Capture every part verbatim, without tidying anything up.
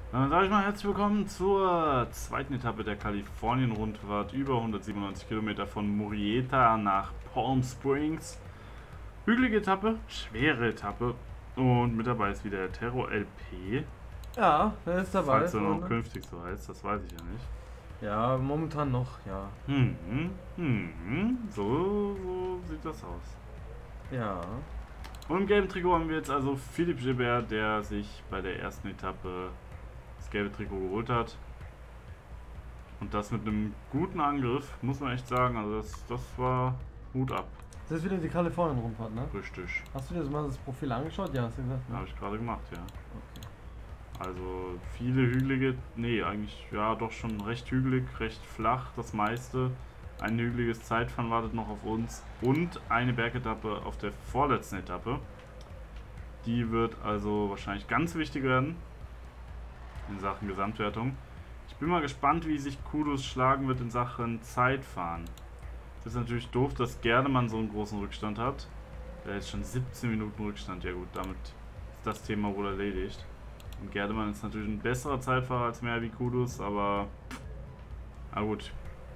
Dann sage ich mal herzlich willkommen zur zweiten Etappe der Kalifornien-Rundfahrt. Über hundertsiebenundneunzig Kilometer von Murrieta nach Palm Springs. Hügelige Etappe, schwere Etappe. Und mit dabei ist wieder der Terro L P. Ja, der ist dabei. Falls er noch Freunde. künftig so heißt, das weiß ich ja nicht. Ja, momentan noch, ja. Hm, hm, hm. So, so sieht das aus. Ja. Und im gelben Trikot haben wir jetzt also Philippe Gilbert, der sich bei der ersten Etappe das gelbe Trikot geholt hat. Und das mit einem guten Angriff, muss man echt sagen. Also das, das war Hut ab. Das ist wieder die Kalifornien-Rundfahrt, ne? Richtig. Hast du dir das mal das Profil angeschaut? Ja, hast du gesagt, ne? Habe ich gerade gemacht, ja. Okay. Also viele hügelige, nee, eigentlich ja doch schon recht hügelig, recht flach, das meiste. Ein hügeliges Zeitfahren wartet noch auf uns und eine Bergetappe auf der vorletzten Etappe. Die wird also wahrscheinlich ganz wichtig werden in Sachen Gesamtwertung. Ich bin mal gespannt, wie sich Kudus schlagen wird in Sachen Zeitfahren. Es ist natürlich doof, dass Gerdemann so einen großen Rückstand hat. Der ist schon siebzehn Minuten Rückstand. Ja gut, damit ist das Thema wohl erledigt. Und Gerdemann ist natürlich ein besserer Zeitfahrer als mehr wie Kudus, aber na gut.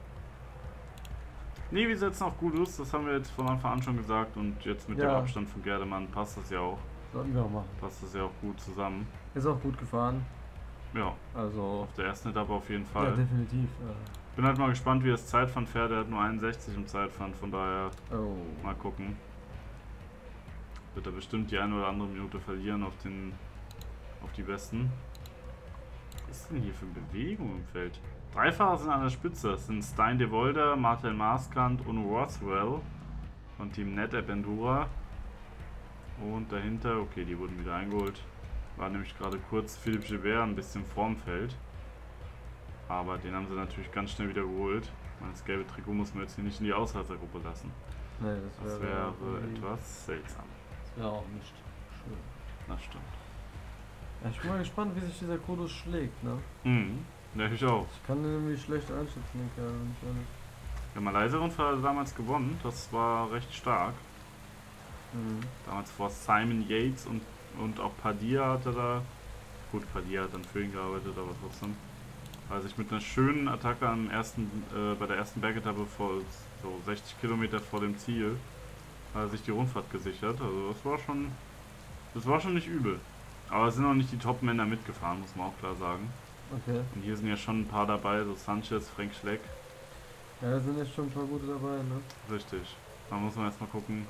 Nee, wir setzen auf Kudus, das haben wir jetzt von Anfang an schon gesagt und jetzt mit Ja. dem Abstand von Gerdemann passt das ja auch. Sollten wir auch machen. Passt das ja auch gut zusammen. Ist auch gut gefahren. Ja, Also. auf der ersten Etappe auf jeden Ja, Fall. definitiv. Bin halt mal gespannt, wie das Zeitfahren fährt. Er hat nur einundsechzig im Zeitfahren, von daher Äh, oh. mal gucken. Wird er bestimmt die eine oder andere Minute verlieren auf den auf die Besten. Was ist denn hier für Bewegung im Feld? Drei Fahrer sind an der Spitze. Das sind Stein de Volder, Martin Marskant und Rothwell von Team NetApp Endura. Und dahinter, okay, die wurden wieder eingeholt. War nämlich gerade kurz Philippe Gilbert ein bisschen vorm Feld. Aber den haben sie natürlich ganz schnell wieder geholt. Das gelbe Trikot muss man jetzt hier nicht in die Ausreißergruppe lassen. Nee, Das das wäre wäre irgendwie- etwas seltsam. Das wäre auch nicht schön. Das stimmt. Ja, ich bin mal gespannt, wie sich dieser Kudus schlägt, ne? Mhm. Ja, ich auch. Ich kann den irgendwie schlecht einschätzen, den Kerl, wenn ich ehrlich. Der Malaysia-Rundfahrt hat er damals gewonnen. Das war recht stark. Mhm. Damals vor Simon Yates und, und auch Padilla hatte da. Gut, Padilla hat dann für ihn gearbeitet, aber trotzdem. Also sich mit einer schönen Attacke am ersten, äh, bei der ersten Bergetappe vor so sechzig Kilometer vor dem Ziel hat er sich die Rundfahrt gesichert. Also das war schon. Das war schon nicht übel. Aber es sind auch nicht die Top-Männer mitgefahren, muss man auch klar sagen. Okay. Und hier sind ja schon ein paar dabei, so Sanchez, Frank Schleck. Ja, da sind jetzt schon ein paar gute dabei, ne? Richtig. Da muss man erstmal gucken,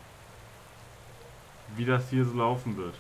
wie das hier so laufen wird.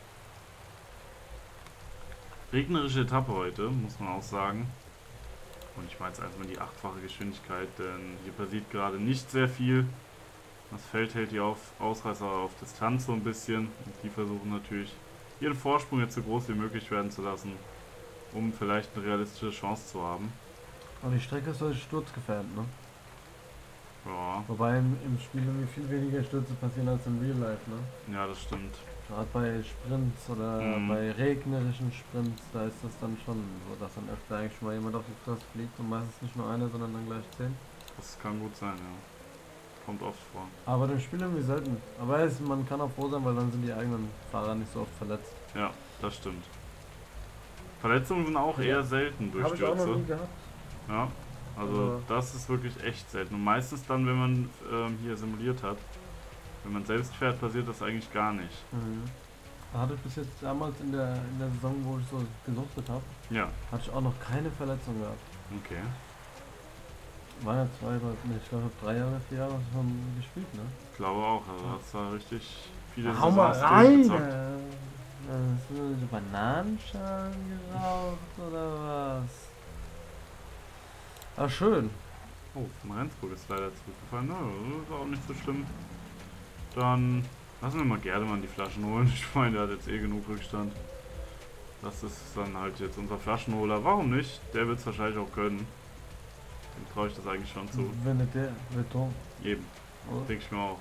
Regnerische Etappe heute, muss man auch sagen. Und ich meine jetzt einfach mal die achtfache Geschwindigkeit, denn hier passiert gerade nicht sehr viel. Das Feld hält die auf Ausreißer auf Distanz so ein bisschen. Und die versuchen natürlich, ihren Vorsprung jetzt so groß wie möglich werden zu lassen, um vielleicht eine realistische Chance zu haben. Aber die Strecke ist heute sturzgefährdet, ne? Ja, Wobei im, im Spiel irgendwie viel weniger Stürze passieren als im Real Life, ne? ja, das stimmt. Gerade bei Sprints oder Mhm. bei regnerischen Sprints, da ist das dann schon so, dass dann öfter eigentlich schon mal jemand auf die Fresse fliegt und meistens nicht nur einer, sondern dann gleich zehn. Das kann gut sein, ja. Kommt oft vor. Aber dem Spiel irgendwie selten. Aber es, man kann auch froh sein, weil dann sind die eigenen Fahrer nicht so oft verletzt. Ja, das stimmt. Verletzungen sind auch eher selten durch Habe ich auch noch Stürze. nie gehabt. Ja, also Also- das ist wirklich echt selten. Und meistens dann, wenn man ähm, hier simuliert hat, wenn man selbst fährt, passiert das eigentlich gar nicht. Mhm. Da hatte ich bis jetzt damals in der, in der Saison, wo ich so gesuchtet habe, Ja, hatte ich auch noch keine Verletzung gehabt. okay. War ja zwei, ne, ich glaube drei Jahre, vier Jahre schon gespielt, ne? Ich glaube auch, also das war richtig viele Hau mal Saisons rein! durchgezockt. Äh, Hast du so Bananenschalen geraucht oder was? Ah, schön. Oh, von Rendsburg ist leider zurückgefallen. Na, das ist auch nicht so schlimm. Dann lassen wir mal Gerdemann die Flaschen holen. Ich meine, der hat jetzt eh genug Rückstand. Das ist dann halt jetzt unser Flaschenholer. Warum nicht? Der wird es wahrscheinlich auch können. Dem traue ich das eigentlich schon zu. Wenn nicht der, Beton. Eben, Oder? denke ich mir auch.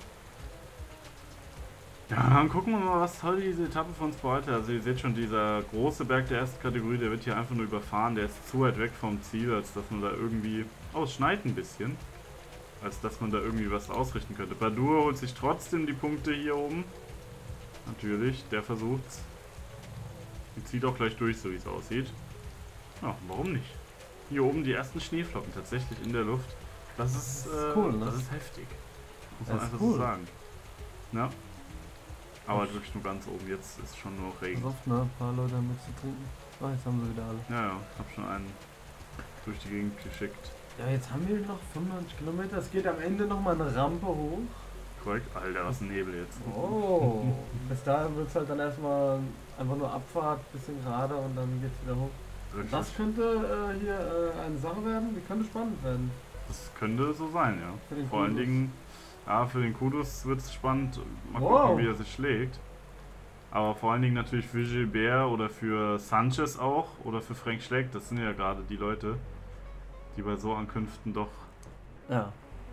Ja, dann gucken wir mal, was heute diese Etappe für uns bereitet. Also ihr seht schon, dieser große Berg der ersten Kategorie, der wird hier einfach nur überfahren. Der ist zu weit weg vom Ziel, als dass man da irgendwie... Oh, es schneit ein bisschen. Als dass man da irgendwie was ausrichten könnte. Badur holt sich trotzdem die Punkte hier oben. Natürlich, der versucht's. Die zieht auch gleich durch, so wie es aussieht. Ja, warum nicht? Hier oben die ersten Schneeflocken tatsächlich in der Luft. Das ist, Das ist äh, cool, ne? das ist heftig. Muss man Das ist einfach cool. so sagen. Ja. Aber halt wirklich nur ganz oben. Jetzt ist schon nur Regen. Pass auf, ne? Ein paar Leute haben nichts zu trinken. Ah, jetzt haben sie wieder alle. Ja, ja. Hab schon einen durch die Gegend geschickt. Ja, jetzt haben wir noch fünfundneunzig Kilometer. Es geht am Ende nochmal eine Rampe hoch. Korrekt. Alter, was ein Nebel jetzt. Oh. Bis dahin wird es halt dann erstmal einfach nur Abfahrt, bisschen gerade und dann geht's wieder hoch. Wirklich. Das könnte äh, hier äh, eine Sache werden, die könnte spannend werden. Das könnte so sein, ja. Für den Vor allen Kudus. Dingen, ja, für den Kudus wird es spannend. Mal Wow. gucken, wie er sich schlägt. Aber vor allen Dingen natürlich für Gilbert oder für Sanchez auch oder für Frank Schleck. Das sind ja gerade die Leute, die bei so Ankünften doch Ja.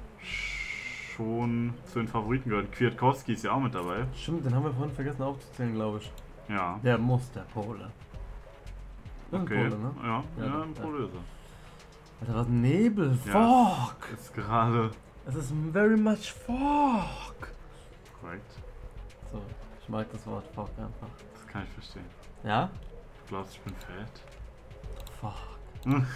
schon zu den Favoriten gehören. Kwiatkowski ist ja auch mit dabei. Stimmt, den haben wir vorhin vergessen aufzuzählen, glaube ich. Ja. Der muss, der Pole. Das ist Okay. ein Pole, ne? Ja, Ja, ja, doch, ein ja. Pole ist Alter, was ein Nebel. Ja. Fuck! er. Ist gerade Es ist very much fuck! korrekt. So, ich mag das Wort fuck einfach. Das kann ich verstehen. Ja? Du glaubst, ich bin fett? Fuck.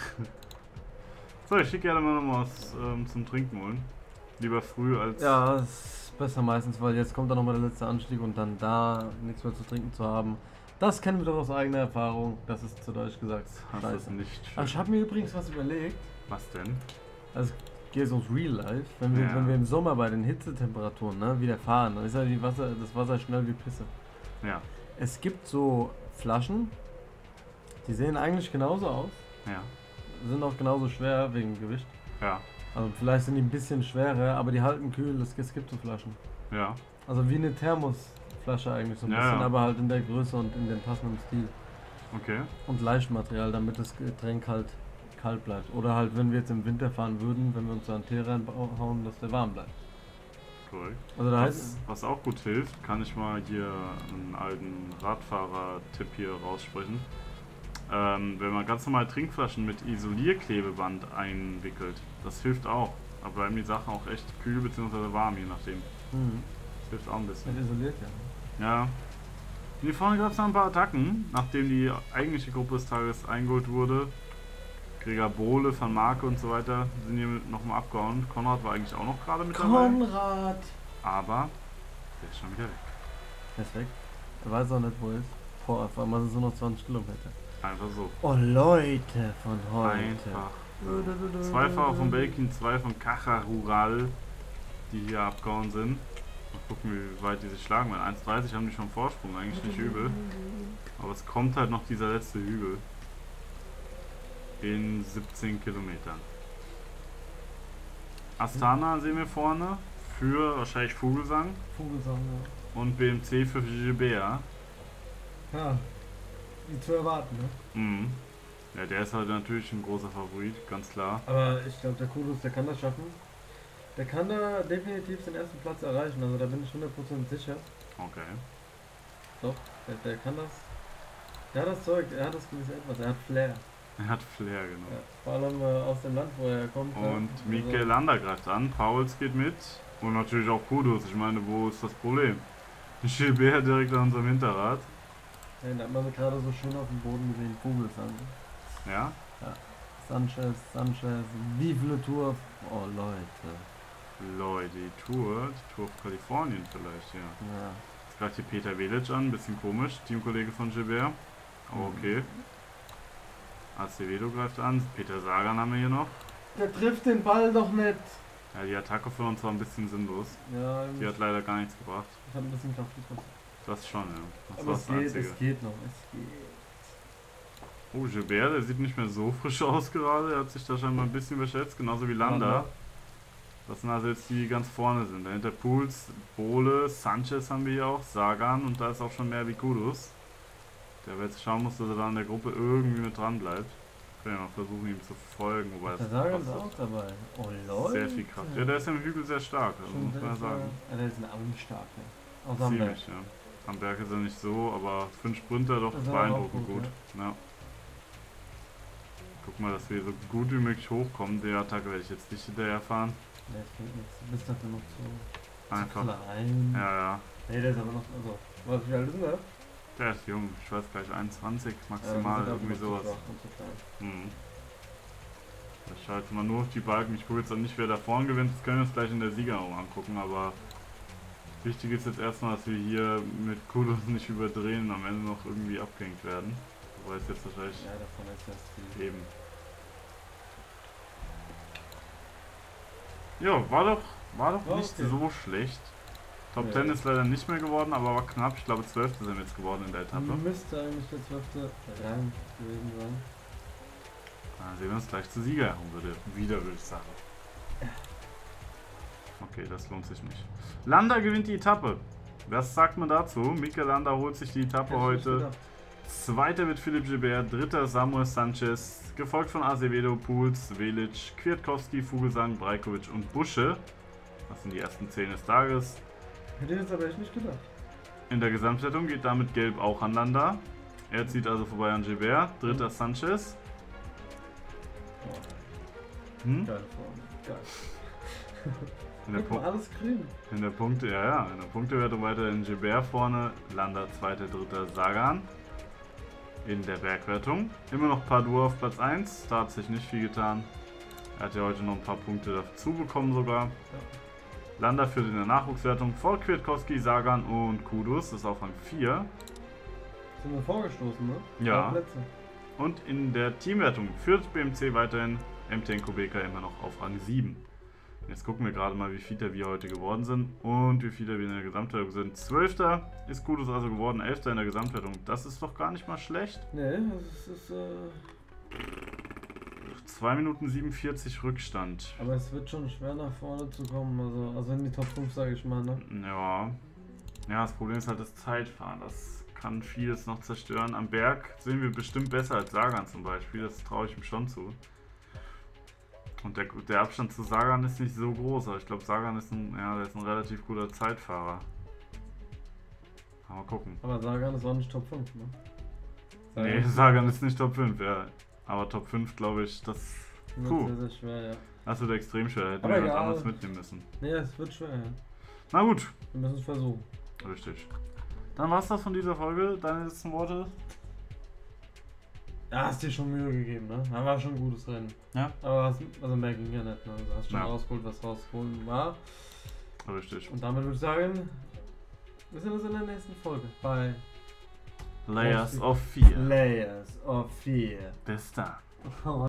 So, ich schicke gerne mal noch was ähm, zum Trinken holen. Lieber früh als... Ja, ist besser meistens, weil jetzt kommt dann nochmal der letzte Anstieg und dann da nichts mehr zu trinken zu haben. Das kennen wir doch aus eigener Erfahrung. Das ist zu Deutsch gesagt. Das ist Scheiße. nicht schön. Aber ich habe mir übrigens was überlegt. Was denn? Also geht ums Real Life. Wenn wir, Ja. wenn wir im Sommer bei den Hitzetemperaturen ne, wieder fahren, dann ist ja die Wasser, das Wasser schnell wie Pisse. Ja. Es gibt so Flaschen, die sehen eigentlich genauso aus, Ja. sind auch genauso schwer wegen Gewicht. Ja. Also vielleicht sind die ein bisschen schwerer, aber die halten kühl. Es, es gibt so Flaschen. Ja. Also wie eine Thermosflasche eigentlich so ein Ja, bisschen, ja. aber halt in der Größe und in dem passenden Stil. Okay. Und Leichtmaterial, damit das Getränk halt kalt bleibt. Oder halt, wenn wir jetzt im Winter fahren würden, wenn wir uns da einen Tee reinhauen, dass der warm bleibt. Korrekt. Also da Was, heißt was auch gut hilft, kann ich mal hier einen alten Radfahrer-Tipp hier raussprechen. Ähm, wenn man ganz normal Trinkflaschen mit Isolierklebeband einwickelt, das hilft auch. Da bleiben die Sachen auch echt kühl bzw. warm, je nachdem. mhm. Das hilft auch ein bisschen. Wird isoliert, ja. Ja. Hier vorne gab es noch ein paar Attacken, nachdem die eigentliche Gruppe des Tages eingeholt wurde. Gregor Bohle, Van Marke und so weiter sind hier nochmal abgehauen. Konrad war eigentlich auch noch gerade mit dabei. Konrad! Aber der ist schon wieder weg. Er ist weg. Er weiß auch nicht, wo er ist. Boah, auf einmal sind es nur noch zwanzig Kilometer. Einfach so. Oh Leute von heute. Einfach. Zwei Fahrer von Belgien, zwei von Caja Rural, die hier abgehauen sind. Mal gucken, wie weit die sich schlagen. Weil eins dreißig haben die schon Vorsprung, eigentlich nicht übel. Aber es kommt halt noch dieser letzte Hügel. In siebzehn Kilometern. Astana sehen wir vorne für wahrscheinlich Vogelsang Vogelsang, und B M C für Gilbert. ja. Ja, wie zu erwarten, ne? Mhm. Ja, der ist halt natürlich ein großer Favorit, ganz klar. Aber ich glaube, der Kudus, der kann das schaffen. Der kann da definitiv den ersten Platz erreichen, also da bin ich hundert Prozent sicher. Okay. Doch, der, der kann das. Der hat das Zeug, er hat das gewisse Etwas, er hat Flair. Er hat Flair, genau. Ja, vor allem äh, aus dem Land, wo er kommt. ne? Und Also- Mikel Landa greift an, Pauls geht mit und natürlich auch Kudus. Ich meine, wo ist das Problem? Gilbert direkt an unserem Hinterrad. Ja, da hat man sie gerade so schön auf dem Boden gesehen, Vogelsang. Ja? Sanchez, Sanchez, Vive le Tour. Oh Leute. Leute, die Tour, die Tour auf Kalifornien vielleicht, ja. Ja. Jetzt greift hier Peter Velic an, bisschen komisch, Teamkollege von Gilbert. Aber okay. Acevedo greift an, Peter Sagan haben wir hier noch. Der trifft den Ball doch nicht. Ja, die Attacke von uns war ein bisschen sinnlos. Ja, Die hat leider gar nichts gebracht. ich habe ein bisschen Kraft gekostet. Das schon, ja. Das Aber war es das geht, Einzige. es geht noch, es geht. Oh, Gilbert, der sieht nicht mehr so frisch aus gerade. Er hat sich da scheinbar ein bisschen überschätzt, genauso wie Landa. Das sind also jetzt die, die ganz vorne sind. Dahinter Puls, Bohle, Sanchez haben wir hier auch, Sagan und da ist auch schon mehr wie Kudus. Der wird jetzt schauen muss, dass er da in der Gruppe irgendwie mit dran bleibt. Können wir mal versuchen, ihm zu folgen, wobei Der das Sagan ist kostet auch dabei. Oh Leute. sehr viel Kraft. Ja, der ist ja im Hügel sehr stark, also Schon muss man ja sehr- sagen. Ja, der ist ein Auenstarker. Aus Amberg. Ziemlich, ja. Am Berg ist er nicht so, aber für einen Sprinter doch Das ist aber beeindruckend auch gut, gut. Ja. Guck mal, dass wir so gut wie möglich hochkommen. Der Attacke werde ich jetzt nicht hinterher fahren. Nee, das bringt nichts. Du bist dafür noch zu, Einfach. zu klein. Ja, ja. Nee, der ist aber noch. Also, was, wie alt ist denn der? Der ist jung, ich weiß gleich einundzwanzig Ja, maximal, die sind irgendwie einfach sowas. zu schwach und zu klein. Hm. Ich schalte mal nur auf die Balken. Ich gucke jetzt auch nicht, wer da vorne gewinnt. Das können wir uns gleich in der Siegerung angucken, aber wichtig ist jetzt erstmal, dass wir hier mit Kudos nicht überdrehen und am Ende noch irgendwie abgehängt werden. Wobei es jetzt wahrscheinlich Ja, davon ist das die. eben. Ja, war doch, war doch War nicht okay. so schlecht. Top Nee. zehn ist leider nicht mehr geworden, aber war knapp. Ich glaube, zwölfte sind wir jetzt geworden in der Etappe. Müsste eigentlich der zwölfte Rang gewesen sein. Dann sehen wir uns gleich zur Siegerehrung würde, wieder, würde ich sagen. Okay, das lohnt sich nicht. Landa gewinnt die Etappe. Was sagt man dazu? Mikel Landa holt sich die Etappe Hätte ich nicht heute. gedacht. Zweiter wird Philipp Gilbert, dritter Samuel Sanchez, gefolgt von Azevedo, Puls, Velic, Kwiatkowski, Vogelsang, Brajkovic und Busche. Das sind die ersten zehn des Tages. Hätte ich jetzt aber echt nicht gedacht. In der Gesamtwertung geht damit Gelb auch an Landa. Er zieht also vorbei an Gilbert, dritter Sanchez. Oh, Hm? geile Form. Geil. In der, Guck mal, Pu alles grün. in der Punkte, ja, ja, in der Punktewertung weiterhin Gilbert vorne, Landa zweiter, dritter, Sagan. In der Bergwertung immer noch Padua auf Platz eins, da hat sich nicht viel getan. Er hat ja heute noch ein paar Punkte dazu bekommen sogar. Ja. Landa führt in der Nachwuchswertung vor Kwiatkowski, Sagan und Kudus, das ist auf Rang vier. Sind wir vorgestoßen, ne? Ja. Drei Plätze. Und in der Teamwertung führt B M C weiterhin, M T N Kubeka immer noch auf Rang sieben. Jetzt gucken wir gerade mal, wie viele wir heute geworden sind und wie viele wir in der Gesamtwertung sind. zwölfter ist Kudus also geworden, elfter in der Gesamtwertung. Das ist doch gar nicht mal schlecht. Nee, das ist. Äh, zwei Minuten siebenundvierzig Rückstand. aber es wird schon schwer nach vorne zu kommen. Also, also in die Top fünf, sage ich mal, ne? Ja. Ja, das Problem ist halt das Zeitfahren. Das kann vieles noch zerstören. Am Berg sehen wir bestimmt besser als Sagan zum Beispiel. Das traue ich ihm schon zu. Und der, der Abstand zu Sagan ist nicht so groß, aber ich glaube, Sagan ist ein, ja, der ist ein relativ guter Zeitfahrer. Mal gucken. Aber Sagan ist auch nicht Top fünf, ne? Nee, Sagan ist nicht Top fünf, ja. Aber Top fünf, glaube ich, das wird puh. sehr, sehr schwer, ja. Das wird extrem schwer. Hätten Aber wir was egal. anderes mitnehmen müssen. Nee, es wird schwer, ja. Na gut. Wir müssen es versuchen. Richtig. Dann war's das von dieser Folge. Deine letzten Worte? Ja, hast dir schon Mühe gegeben, ne? Da war schon ein gutes Rennen. Ja. Aber hast, also mehr ging ja nicht, ne? Du hast schon Ja. rausgeholt, was rausholen war. Richtig. Und damit würde ich sagen, wir sehen uns in der nächsten Folge bei Layers of Fear. Layers of Fear. Bis dann.